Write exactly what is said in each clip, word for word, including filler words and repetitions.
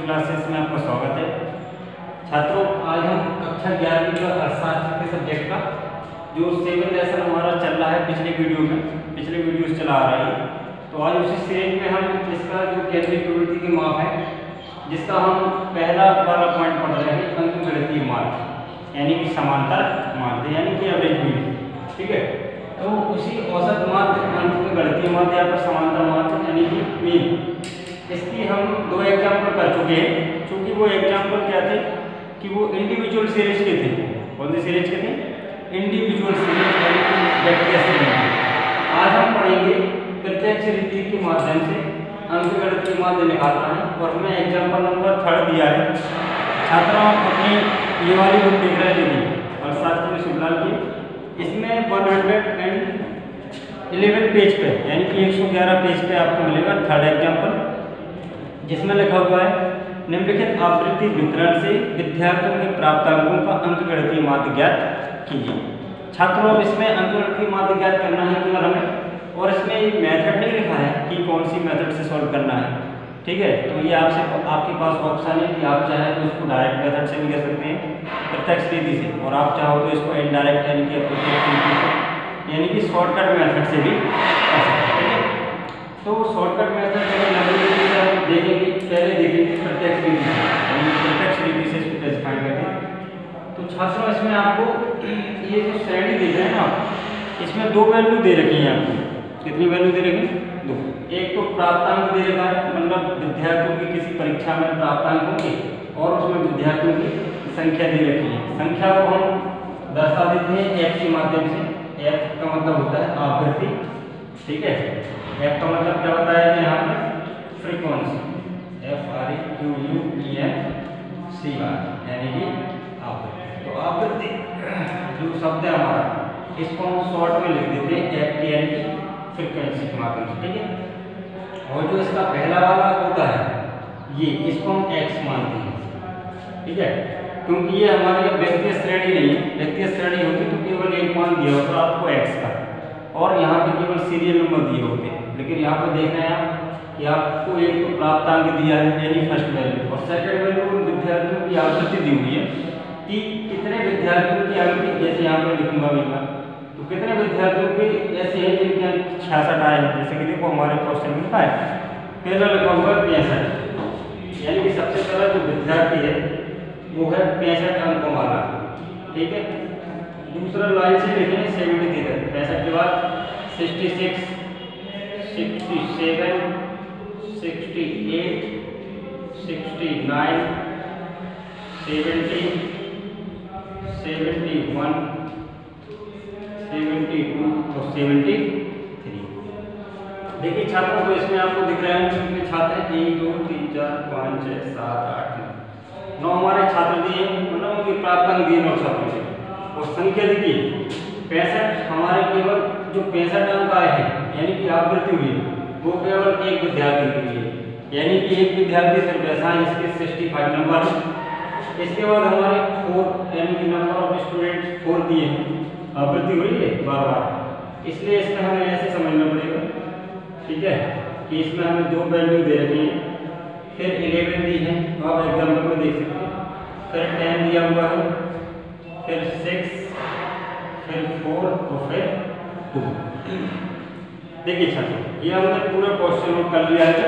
Classes में आपका स्वागत है। छात्रों, आज हम कक्षा ग्यारहवीं का अर्थशास्त्र के सब्जेक्ट का जो सेवन लेसन हमारा चल रहा है पिछले वीडियो में पिछले वीडियोस चला आ रही है, तो आज उसी सीरीज में हम इसका जो केंद्रीय प्रवृत्ति के माप है, जिसका हम पहला वाला पॉइंट पढ़ रहे हैं, अंकगणितीय माध्य यानी कि समांतर माध्य यानी कि एवरेज मीन। ठीक है, तो उसी औसत माध्य, अंकगणितीय माध्य या फिर समांतर माध्य यानी कि मीन, इसकी हम दो एग्जाम्पल कर चुके हैं। क्योंकि वो एग्जाम्पल क्या थे कि वो इंडिविजुअल सीरीज के थे। कौन सी सीरीज के थे? इंडिविजुअल सीरीज यानी कि व्यक्तिगत सीरीज। आज हम पढ़ेंगे प्रत्यक्ष रीति के माध्यम से अंकगणितीय माध्य निकालना है, और हमें एग्जाम्पल नंबर थर्ड दिया है। छात्रों, आप अपनी ये वाली बुक देख रहे हैं अर्थशास्त्र में शिवलाल की, इसमें one hundred and eleven page पे यानी कि एक सौ ग्यारह पेज पे आपको मिलेगा थर्ड एग्जाम्पल, जिसमें लिखा हुआ है निम्नलिखित आवृत्ति वितरण से विद्यार्थियों के प्राप्तांकों का अंकगणितीय माध्य ज्ञात कीजिए। छात्रों, अब इसमें अंकगणितीय माध्य ज्ञात करना है केवल हमें, और इसमें एक मेथड नहीं लिखा है कि कौन सी मेथड से सॉल्व करना है। ठीक है, तो ये आपसे आपके पास ऑप्शन है कि आप चाहे तो इसको डायरेक्ट मेथड से भी कर सकते हैं, प्रत्यक्ष रीति से, और आप चाहो तो इसको इनडायरेक्ट यानी कि अप्रत्यक्ष रीति से यानी कि शॉर्टकट मेथड से भी कर सकते हैं। तो शॉर्टकट मेथड देखेंगे, पहले देखेंगे प्रत्यक्ष रीति से, यानी प्रत्यक्ष रीति से इसको कैसे फाइंड करते हैं। तो छात्रों, इसमें आपको ये जो श्रेणी देख रहे हैं ना, इसमें दो वैल्यू दे रखी हैं आपको। कितनी वैल्यू दे रखी हैं? दो। एक तो प्राप्तांक दे रखा है, मतलब विद्यार्थियों की किसी परीक्षा में प्राप्तांकों की, और उसमें विद्यार्थियों की संख्या दे रखी है। संख्या को हम दर्शा देते हैं एफ के माध्यम से। एफ का मतलब होता है आवृत्ति। ठीक है, एफ का मतलब क्या होता है यहाँ पे? Frequency. F R E Q U E N C R यानी कि आवृत्ति। तो आवृत्ति जो शब्द है हमारा, इसको हम शॉर्ट में लिख देते हैं एफ टी यानी कि फ्रीक्वेंसी के माध्यम से। ठीक है, और जो इसका पहला वाला होता है ये, इसको हम एक्स मानते हैं। ठीक है, क्योंकि ये हमारी व्यक्तिगत श्रेणी नहीं है। व्यक्तिगत श्रेणी होती तो केवल एक मान दिया होता आपको एक्स का, और यहाँ पे केवल सीरियल नंबर दिए होते हैं। लेकिन यहाँ पे देख रहे हैं आप कि आपको एक तो प्राप्तांक दिया है यानी फर्स्ट वैल्यू, और सेकंड वैल्यू विद्यार्थियों की आवृत्ति दी हुई है कि कितने विद्यार्थियों की आवृत्ति, जैसे यहाँ पे लिखूंगा मैं, तो कितने विद्यार्थियों के ऐसे हैं जिनके अंक छियासठ आए हैं। जैसे कि देखो हमारे क्वेश्चन में लिखा है, पहला लिखा हुआ है पैंसठ, यानी कि सबसे पहला जो विद्यार्थी है वो है पैंसठ अंकों वाला। ठीक है, दूसरा लाइन से लिखेंगे सेवेंटी थ्री तक, पैंसठ के बाद sixty six, sixty seven, sixty eight, sixty nine, seventy, seventy one, seventy two और सेवेंटी थ्री। देखिए छात्रों, को इसमें आपको दिख रहा है कितने छात्र हैं? एक, दो, तीन, चार, पाँच, छः, सात, आठ, नौ। नौ हमारे छात्र दिए, मतलब उनके प्राप्तांक दिए नौ छात्रों से। और संख्या देखिए पैंसठ, हमारे केवल जो पैंसठ अंक आए हैं यानी कि आवृत्ति हुई वो केवल एक विद्यार्थी के लिए, यानी कि एक विद्यार्थी सिर्फ ऐसा है इसके सिक्सटी फाइव नंबर है। इसके बाद हमारे फोर यानी कि नंबर ऑफ स्टूडेंट फोर दिए हैं, आवृत्ति हो रही है बार बार, इसलिए इसमें हमें ऐसे समझना पड़ेगा। ठीक है, कि इसमें हमें दो वैल्यू दे रखी है, फिर इलेवन दी है, आप एग्जाम्पल में देख सकते हैं, फिर टेन दिया हुआ है, फिर सिक्स, फिर फोर और फिर टू। देखिए छात्रों, ये हमने पूरा क्वेश्चन नोट कर लिया है।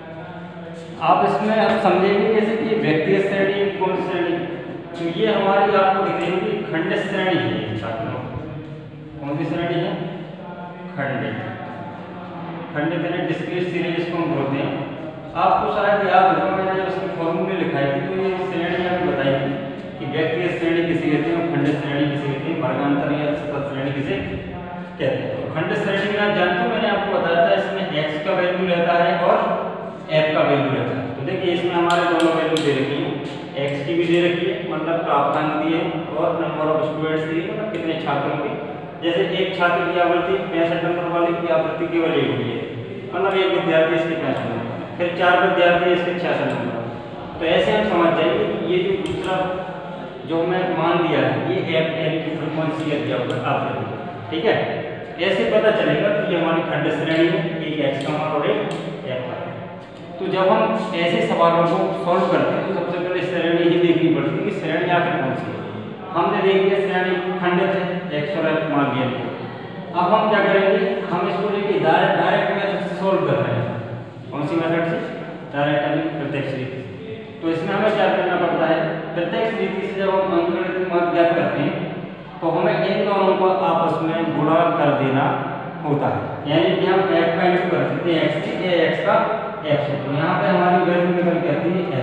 आप इसमें अब समझेंगे जैसे कि व्यक्तिगत श्रेणी कौन सी श्रेणी, तो ये हमारी आपको दिख रही है खंडित श्रेणी है। छात्रों, कौन सी श्रेणी है? खंडित। खंडित यानी डिस्क्रीट सीरीज इसको हम बोलते हैं। आपको शायद याद होगा, मैंने जब इसके फॉर्मूले लिखाई थी तो ये श्रेणी आपको बताई थी कि व्यक्तिगत श्रेणी किसे कहते हैं और खंडित श्रेणी किसे कहते हैं, वर्गांतर या सतत श्रेणी किसे कहते हैं। तो खंडित श्रेणी में आप जानते हो, मैंने आपको बताया था इसमें एक्स का वैल्यू रहता है और एफ का वैल्यू रहता है। तो देखिए इसमें हमारे दोनों वैल्यू दे रखी है, एक्स की भी दे रखी है मतलब प्राप्तांक दिए, और नंबर ऑफ स्टूडेंट्स दिए मतलब कितने छात्रों की। जैसे एक छात्र की आवृत्ति पैंसठ नंबर वाले की आवृत्ति केवल एक हुई है, मतलब एक विद्यार्थी इसके पैंसठ नंबर, फिर चार विद्यार्थी इसके छियासठ नंबर। तो ऐसे हम समझ जाएंगे कि ये जो दूसरा जो मैं मान दिया है ये एफ यानी कि फ्रीक्वेंसी दिया हुआ आवृत्ति। ठीक है, ऐसे पता चलेगा कि ये हमारी खंडित श्रेणी है, एक एक्स का मान और एक एफ का। तो जब हम ऐसे सवालों को सॉल्व करते हैं तो सबसे पहले श्रेणी ही देखनी पड़ती है कि श्रेणी आखिर कौन सी है। हमने देख लिया श्रेणी खंडित है, एक्स और एफ मान लिया। अब हम क्या करेंगे, हम इसको लेके डायरेक्ट डायरेक्ट मेथड से सॉल्व कर रहे हैं। कौन सी मेथड से? डायरेक्ट यानी प्रत्यक्ष रीति से। तो इसमें हमें क्या करना पड़ता है, प्रत्यक्ष रीति से जब हम अंकगणित मान ज्ञात करते हैं तो हमें इन दोनों को आपस में गुणा कर देना होता है। यानी कि हम f का इंटू कर देते हैं x से, ये x का f से, तो यहाँ पे हमारी वैल्यू निकल के आती है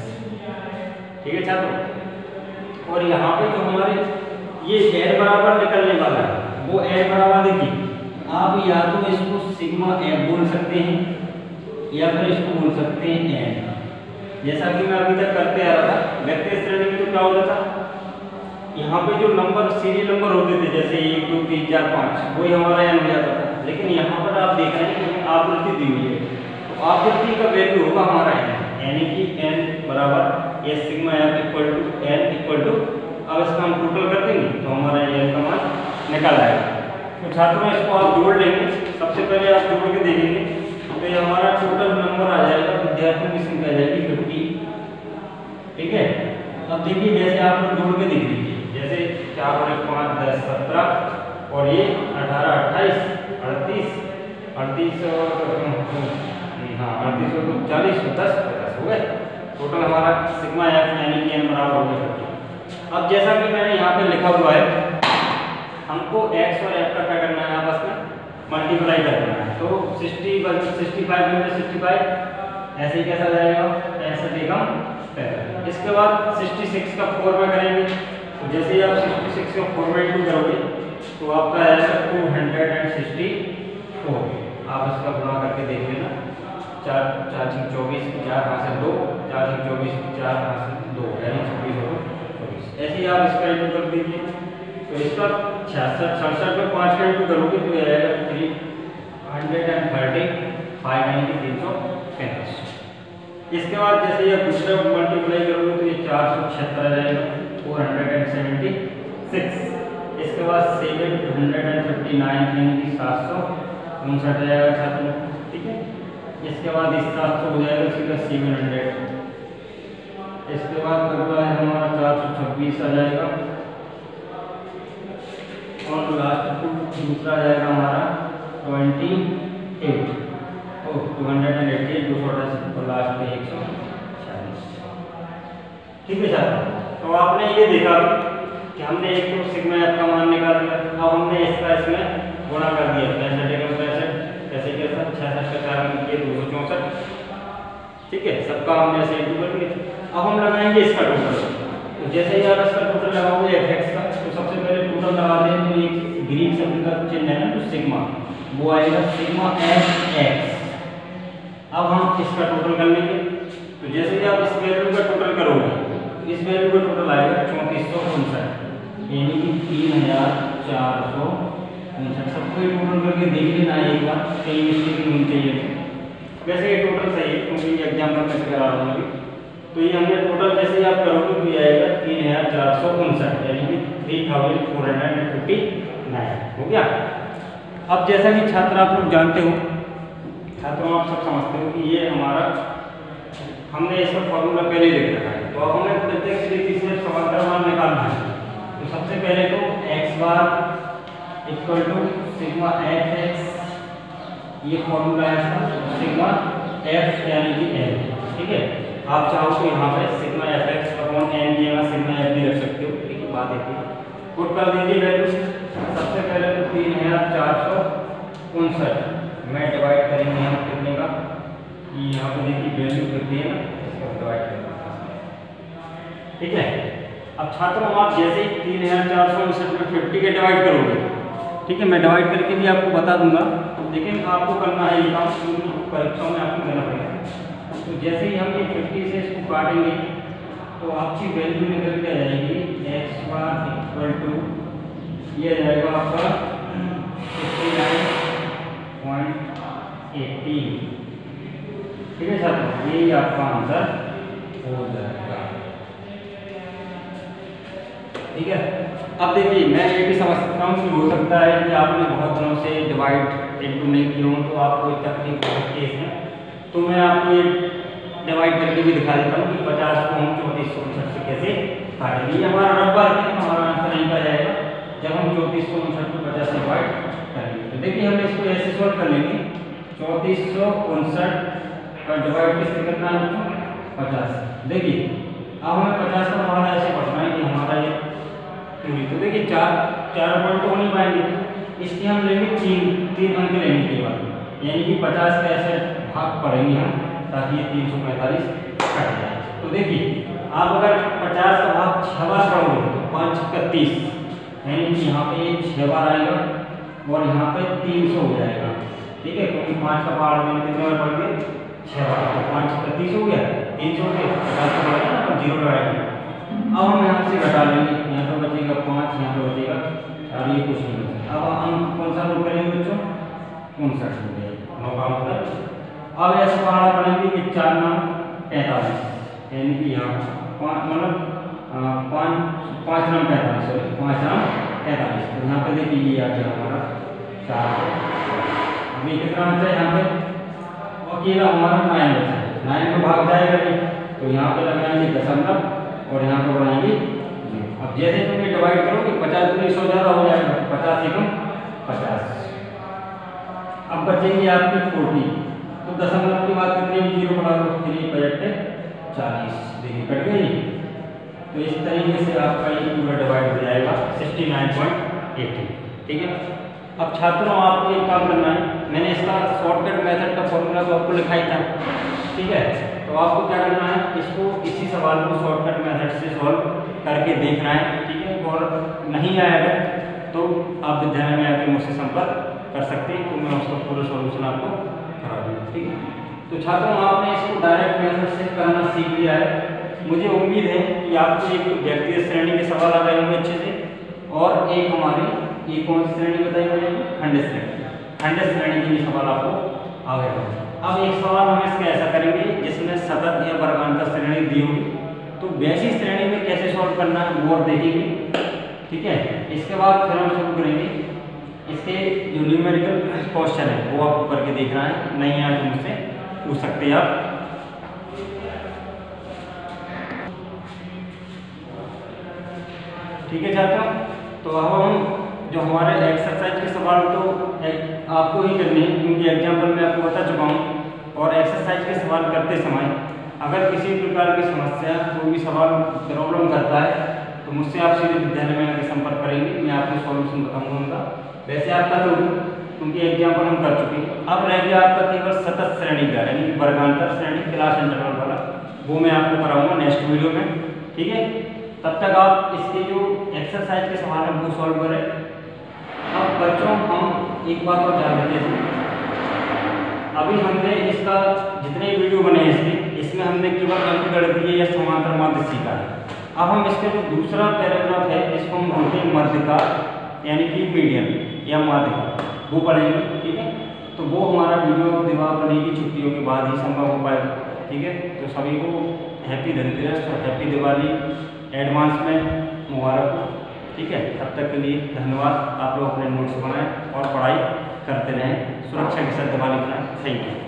fx। ठीक है छात्रों, और यहाँ पे जो हमारे ये n बराबर निकलने वाला है वो n बराबर देखिए, आप या तो इसको सिग्मा f बोल सकते हैं या फिर इसको बोल सकते हैं n। जैसा कि मैं अभी तक करते आ रहा था, व्यक्तिगत श्रेणी में तो क्या होता था, यहाँ पे जो नंबर सीरियल नंबर होते थे जैसे एक दो तीन चार पाँच, वही हमारा n हो जाता था। लेकिन यहाँ पर आप देख रहे हैं कि आवृत्ति दी हुई है, तो आवृत्ति का वैल्यू होगा हमारा n, यानी कि n बराबर ये sigma f equal to n equal to, अब इसका हम टोटल कर देंगे तो हमारा n का मान निकल आएगा। तो छात्रों इसको आप जोड़ लेंगे, सबसे पहले आप जोड़ के देखेंगे तो ये हमारा टोटल नंबर आ जाएगा, विद्यार्थियों की संख्या आ जाएगी फिफ्टी। ठीक है, अब देखिए जैसे आप लोग जोड़ के देख लीजिए, जैसे चार और पाँच दस सत्रह और ये अठारह अट्ठाईस अड़तीस अड़तीस और हाँ अड़तीस और चालीस दस पचास हो गए। टोटल हमारा सिग्मा एफ यानी कि एन बराबर हो गया। अब जैसा कि मैंने यहाँ पे लिखा हुआ है, हमको एक्स और एफ का क्या करना है, आपस में मल्टीप्लाई करना है। तो सिक्सटी सिक्सटी फाइव में सिक्सटी फाइव ऐसे ही कैसा जाएगा, ऐसे देखा पैंतालीस। इसके बाद सिक्सटी सिक्स का फोर में करेंगे, तो जैसे ही आप सिक्सटी सिक्स का फोर में इंटू करोगे तो आपका आएगा टू हंड्रेड सिक्सटी फोर। आप इसका गुणा करके देख लेना, चार चार छः चौबीस चार हाथ से दो, चार छः चौबीस चार हाथ से दो यानी छब्बीस और चौबीस। ऐसे ही आप इसका इंटू कर दीजिए, तो इसका छियासठ सड़सठ में पाँच का इंटू करोगे तो यह आएगा three hundred and thirty five ninety तीन सौ पैंतीस। इसके बाद जैसे ये दूसरा मल्टीप्लाई करोगे तो ये चार सौ छिहत्तर आ जाएगा, four hundred and seventy six. इसके बाद seven hundred and fifty nine यानी कि सात सौ उनसठ आ जाएगा छात्रों। ठीक है, इसके बाद इस सात सौ हो जाएगा सीधा सेवन हंड्रेड। इसके बाद अगला है हमारा चार सौ छब्बीस आ जाएगा, और लास्ट दूसरा आ जाएगा हमारा twenty eight two hundred and eighty eight दो सौ अठासी और लास्ट में एक सौ चालीस। ठीक है छात्रों, तो आपने ये देखा कि हमने एक तो सिग्मा एफ का मान निकाल दिया, अब हमने इसका इसमें गुणा कर दिया, पैंसठ एकम पैंसठ कैसे कैसा छियासठ का चार में किए दो सौ चौंसठ। ठीक है, सबका हमने ऐसे इंटू कर दिया। अब हम लगाएंगे इसका टोटल, तो जैसे ही आप इसका टोटल लगाओगे एफ एक्स का, तो सबसे पहले टोटल लगा दें तो एक ग्रीक शब्द का चिन्ह है ना तो सिग्मा, वो आएगा सिग्मा एफ एक्स। अब हम इसका टोटल कर लेंगे, तो जैसे ही आप इस वैल्यू का टोटल करोगे तो इस वैल्यू का टोटल आएगा चौंतीस सौ उनसठ यानी कि तीन हजार चार सौ उनसठ। सबको ये टोटल करके देख लेना एक बार, कहीं मिस्टेक नहीं चाहिए। वैसे ये टोटल सही है क्योंकि एग्जाम में मैं करा रहा हूँ, तो ये हमने टोटल जैसे ही आप करोगे तो ये आएगा तीन हजार चार सौ उनसठ यानी कि three thousand four hundred and fifty nine हो गया। अब जैसा कि छात्र आप लोग जानते हो, छात्रों आप सब समझते हो कि ये हमारा हमने इसका फॉर्मूला पहले लिख रखा है, तो अब हमें प्रत्यक्ष रीति से समांतर मान निकालना है। तो सबसे पहले तो x bar equal to sigma F X, ये फॉर्मूला है इसका, सिग्मा एफ यानी कि एन। ठीक है, आप चाहो तो यहाँ पे sigma F X upon N की जगह सिग्मा एफ भी रख सकते हो, एक ही बात है। पुट कर दीजिए वैल्यू, सबसे पहले तो तीन हजार चार सौ उनसठ में डिवाइड करेंगे हम कितने का, कि यहाँ पे देखिए वैल्यू कितनी है ना, इसको डिवाइड करेंगे। ठीक है, अब छात्रों आप जैसे ही तीन हजार चार सौ उनसठ में फिफ्टी के डिवाइड करोगे, ठीक है, मैं डिवाइड करके भी आपको बता दूंगा, लेकिन आपको करना है ये काम, परीक्षाओं में आपको देना पड़ेगा। तो जैसे ही हम ये फिफ्टी से इसको काटेंगे तो आपकी वैल्यू निकल के आ जाएगी एक्स बार इक्वल टू, ये आ जाएगा आपका फिफ्टी नाइन पॉइंट एट्टी। ठीक है छात्रों, यही आपका आंसर हो जाएगा। ठीक है, अब देखिए मैं ये भी समझ सकता हूँ कि हो सकता है कि आपने बहुत दिनों से डिवाइड इंटू नहीं किया हो तो आपको तकलीफ हो सकती है इसमें। तो मैं आपको ये डिवाइड करके भी दिखा देता हूँ कि पचास को हम चौंतीस सौ उनसठ से कैसे काटेंगे। ये हमारा रफ बार है, हमारा आंसर नहीं का जाएगा जब हम चौंतीस सौ उनसठ को पचास से डिवाइड करेंगे। तो देखिए हम इसको ऐसे सॉल्व कर लेंगे, चौंतीस सौ उनसठ का डिवाइड किससे करना है बच्चों, पचास। देखिए अब हमें पचास का हमारा ऐसे पढ़ना है कि हमारा ये पूरी, तो देखिए चार चार पॉइंट तो हो नहीं पाएंगे, इसके हम लेंगे तीन तीन अंक लेने के बाद, यानी कि पचास का ऐसे भाग पढ़ेंगे हम ताकि ये तीन सौ पैंतालीस कट जाए। तो देखिए आप अगर पचास का भाग छः बार पढ़ोगे तो पाँच का तीस, यानी कि यहाँ पे छः बार आएगा और यहाँ पे तीन सौ हो जाएगा। ठीक है, क्योंकि पाँच का पहाड़ में कितने बार पढ़ गए, छः बार, तो पाँच का तीस हो गया, तीन सौ के पचास का पड़ेगा ना, अब जीरो लगाएंगे। अब हम यहाँ से घटा लेंगे, यहाँ पर बचेगा पाँच, यहाँ पर बचेगा चार, ये कुछ नहीं बचेगा। अब हम कौन सा नोट करेंगे बच्चों, उनसठ हो गया, नौ का मतलब। अब ऐसे पहाड़ा पढ़ेंगे कि चार नाम पैंतालीस, यानी कि यहाँ पाँच मतलब पाँच पाँच नाम पैंतालीस, सॉरी पाँच नाम पैंतालीस। तो यहाँ पे देखिए ये आ गया हमारा चार। अभी कितना बचा है यहाँ पे, अकेला हमारा नाइन बचा है, नाइन में भाग जाएगा नहीं, तो यहाँ पे लगाएंगे दशमलव और यहाँ पे बनाएंगे जीरो। अब जैसे तुम ये डिवाइड करोगे पचास दूनी सौ ज़्यादा हो जाएगा, पचास एकम पचास। अब बचेंगे आपकी फोर्टी, तो दशमलव की बात कितने में जीरो बढ़ा दो, थ्री पचहत्तर चालीस, देखिए कट गई। तो इस तरीके से आपका ये पूरा डिवाइड हो जाएगा सिक्सटी नाइन पॉइंट एटी। ठीक है, अब छात्रों आपको एक काम करना है, मैंने इसका शॉर्टकट मेथड का फॉर्मूला तो आपको लिखा ही था। ठीक है, तो आपको क्या करना है, इसको इसी सवाल को शॉर्टकट मेथड से सॉल्व करके देखना है। ठीक है, और नहीं आएगा तो आप विद्यालय में आकर मुझसे संपर्क कर सकते हैं, तो मैं उसका पूरा सॉल्यूशन आपको करा दूँगा। ठीक है, तो छात्रों आपने इसको डायरेक्ट मेथड से करना सीख लिया है। मुझे उम्मीद है कि आपको एक व्यक्तिगत श्रेणी के सवाल आ गए होंगे अच्छे से, और एक हमारी ये कौन सी श्रेणी बताई मुझे, खंड श्रेणी, खंड श्रेणी के भी सवाल आपको आ गए होंगे। अब एक सवाल हम इसका ऐसा करेंगे जिसमें सतत या वर्गांतर श्रेणी दी होगी, तो वैसी श्रेणी में कैसे सॉल्व करना है वो और देखेंगे। ठीक है, इसके बाद फिर हम शुरू करेंगे इसके जो न्यूमेरिकल क्वेश्चन है वो आपको करके देखना है, नहीं आए तो मुझसे पूछ सकते हैं आप। ठीक है छात्रों, तो अब हम जो हमारे एक्सरसाइज के सवाल तो आपको ही करने हैं, क्योंकि एग्जाम्पल में आपको बता चुका हूँ। और एक्सरसाइज के सवाल करते समय अगर किसी प्रकार की समस्या, कोई भी सवाल प्रॉब्लम करता है तो मुझसे आप सीधे विद्यालय में आकर संपर्क करेंगे, मैं आपको सॉल्यूशन बताऊंगा उनका। वैसे आपका तो क्योंकि एग्जाम्पल हम कर चुके हैं, अब रह गया आपका केवल सतत श्रेणी का, यानी वर्गांतर श्रेणी क्लास इंटरवल वाला, वो मैं आपको कराऊंगा नेक्स्ट वीडियो में। ठीक है, तब तक आप इसके जो एक्सरसाइज के सवाल हैं वो सॉल्व करें। अब बच्चों हम एक बात और जान लेते हैं, अभी हमने इसका जितने वीडियो बने हैं इसके, इसमें हमने केवल अंकगणितीय या समांतर माध्य सीखा है। अब हम इसके जो दूसरा पैराग्राफ है इसको हम बोलते हैं मध्य का, यानी कि मीडियन या माध्य का, वो पढ़ेंगे। ठीक है, तो वो हमारा वीडियो दिमाग बनेगी छुट्टियों के बाद ही संभव हो पाएगा। ठीक है, तो सभी को हैप्पी धनतेरस और हैप्पी दिवाली एडवांस में मुबारक हो। ठीक है, तब तक के लिए धन्यवाद। आप लोग अपने नोट्स बनाएं और पढ़ाई करते रहें, सुरक्षा के साथ दिवाली बनाएं। Thank you.